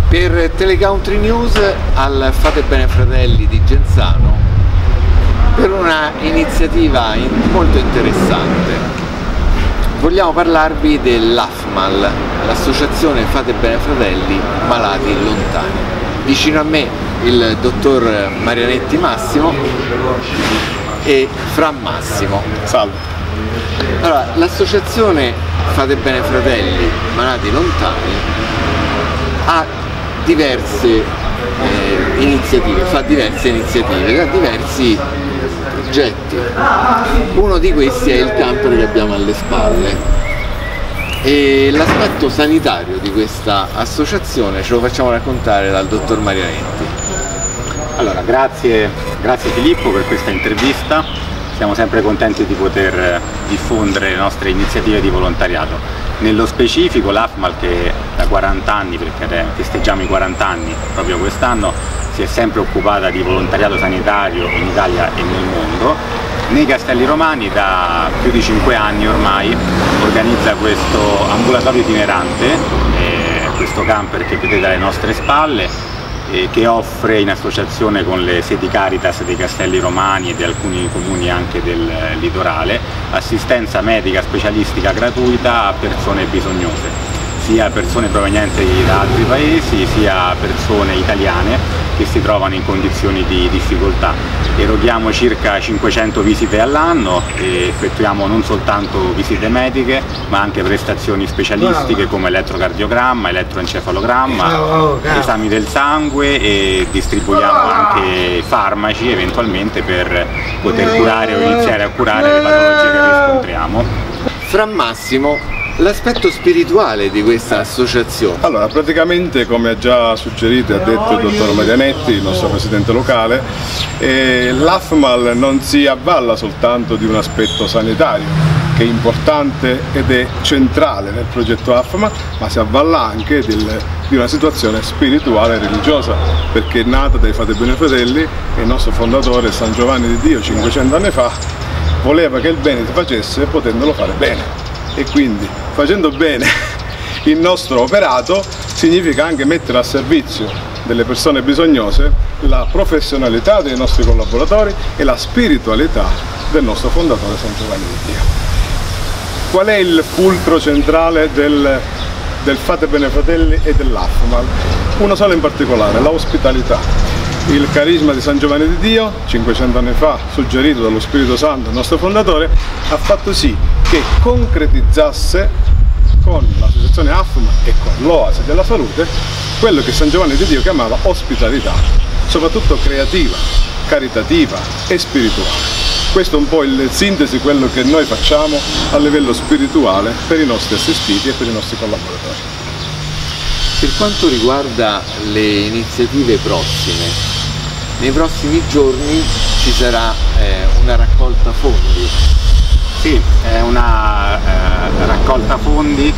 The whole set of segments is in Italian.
Per Telecountry News al Fate Bene Fratelli di Genzano per una iniziativa molto interessante. Vogliamo parlarvi dell'AFMAL, l'associazione Fate Bene Fratelli Malati Lontani. Vicino a me il dottor Marianetti Massimo e Fra Massimo. Salve. Allora, l'associazione Fate Bene Fratelli Malati Lontani ha diverse iniziative, fa diverse iniziative, ha diversi progetti. Uno di questi è il camper che abbiamo alle spalle e l'aspetto sanitario di questa associazione ce lo facciamo raccontare dal dottor Marianetti. Allora, grazie Filippo per questa intervista. Siamo sempre contenti di poter diffondere le nostre iniziative di volontariato. Nello specifico l'AFMAL, che da 40 anni, perché festeggiamo i 40 anni proprio quest'anno, si è sempre occupata di volontariato sanitario in Italia e nel mondo. Nei Castelli Romani da più di 5 anni ormai organizza questo ambulatorio itinerante, questo camper che vedete alle nostre spalle, che offre in associazione con le sedi Caritas dei Castelli Romani e di alcuni comuni anche del litorale, assistenza medica specialistica gratuita a persone bisognose, sia persone provenienti da altri paesi sia persone italiane che si trovano in condizioni di difficoltà. Eroghiamo circa 500 visite all'anno e effettuiamo non soltanto visite mediche ma anche prestazioni specialistiche come elettrocardiogramma, elettroencefalogramma, esami del sangue, e distribuiamo anche farmaci eventualmente per poter curare o iniziare a curare le patologie che riscontriamo. Fra Massimo, l'aspetto spirituale di questa associazione. Allora, praticamente, come ha già suggerito e ha detto il dottor Marianetti, il nostro presidente locale, l'AFMAL non si avvalla soltanto di un aspetto sanitario, che è importante ed è centrale nel progetto AFMAL, ma si avvalla anche di una situazione spirituale e religiosa, perché è nata dai Fate Bene Fratelli e il nostro fondatore San Giovanni di Dio 500 anni fa voleva che il bene si facesse potendolo fare bene. E quindi, facendo bene il nostro operato, significa anche mettere a servizio delle persone bisognose la professionalità dei nostri collaboratori e la spiritualità del nostro fondatore San Giovanni di Dio. Qual è il fulcro centrale del Fate Bene Fratelli e dell'AFMAL? Uno solo in particolare, l'ospitalità. Il carisma di San Giovanni di Dio, 500 anni fa, suggerito dallo Spirito Santo, il nostro fondatore, ha fatto sì che concretizzasse con l'associazione AFMAL e con l'Oasi della Salute quello che San Giovanni di Dio chiamava ospitalità, soprattutto creativa, caritativa e spirituale. Questo è un po' il sintesi, quello che noi facciamo a livello spirituale per i nostri assistiti e per i nostri collaboratori. Per quanto riguarda le iniziative prossime, nei prossimi giorni ci sarà una raccolta fondi. Sì, è una raccolta fondi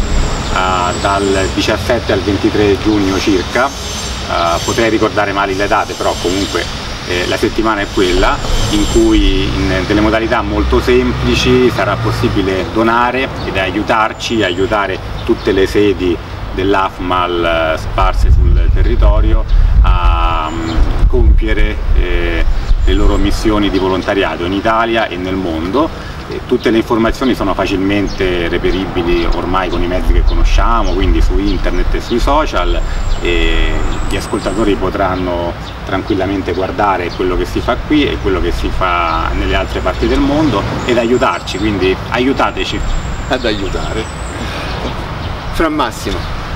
dal 17 al 23 giugno circa, potrei ricordare male le date, però comunque la settimana è quella in cui in delle modalità molto semplici sarà possibile donare ed aiutarci, aiutare tutte le sedi dell'AFMAL sparse sul territorio a compiere le loro missioni di volontariato in Italia e nel mondo. Tutte le informazioni sono facilmente reperibili ormai con i mezzi che conosciamo, quindi su internet e sui social, e gli ascoltatori potranno tranquillamente guardare quello che si fa qui e quello che si fa nelle altre parti del mondo ed aiutarci, quindi aiutateci ad aiutare. Fra Massimo,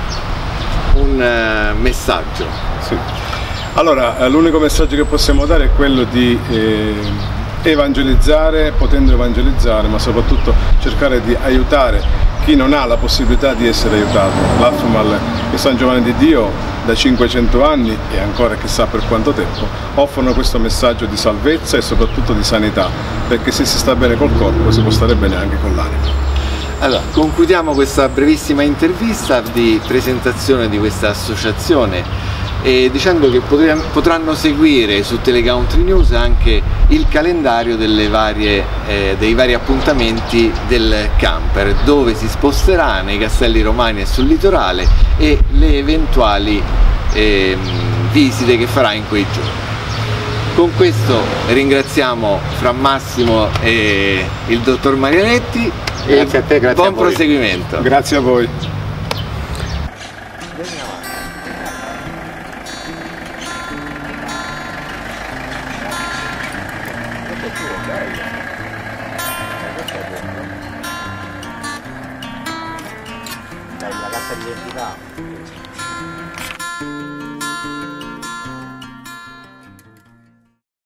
un messaggio. Sì. Allora, l'unico messaggio che possiamo dare è quello di evangelizzare, potendo evangelizzare, ma soprattutto cercare di aiutare chi non ha la possibilità di essere aiutato. L'AFMAL e San Giovanni di Dio da 500 anni e ancora chissà per quanto tempo offrono questo messaggio di salvezza e soprattutto di sanità, perché se si sta bene col corpo si può stare bene anche con l'anima. Allora, concludiamo questa brevissima intervista di presentazione di questa associazione e dicendo che potranno seguire su Telecountry News anche il calendario dei vari appuntamenti del camper, dove si sposterà nei Castelli Romani e sul litorale, e le eventuali visite che farà in quei giorni. Con questo ringraziamo Fra Massimo e il dottor Marianetti. Grazie a te, grazie buon a voi. proseguimento. Grazie a voi. La carta d'identità.